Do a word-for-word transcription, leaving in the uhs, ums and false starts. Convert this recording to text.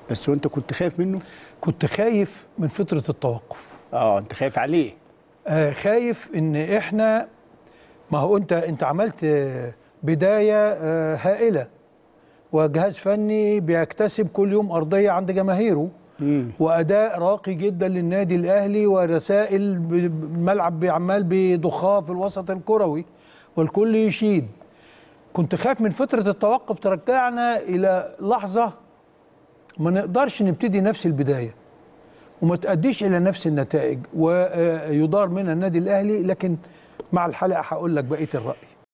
بس وانت كنت خايف منه؟ كنت خايف من فتره التوقف. اه انت خايف عليه؟ آه خايف ان احنا، ما هو انت انت عملت بدايه آه هائله، وجهاز فني بيكتسب كل يوم ارضيه عند جماهيره، مم. واداء راقي جدا للنادي الاهلي، ورسائل الملعب عمال بيضخها في الوسط الكروي والكل يشيد. كنت خايف من فتره التوقف ترجعنا الى لحظه ما نقدرش نبتدي نفس البدايه وما تأديش الى نفس النتائج ويدار منها النادي الاهلي. لكن مع الحلقه هقول لك بقيه الراي.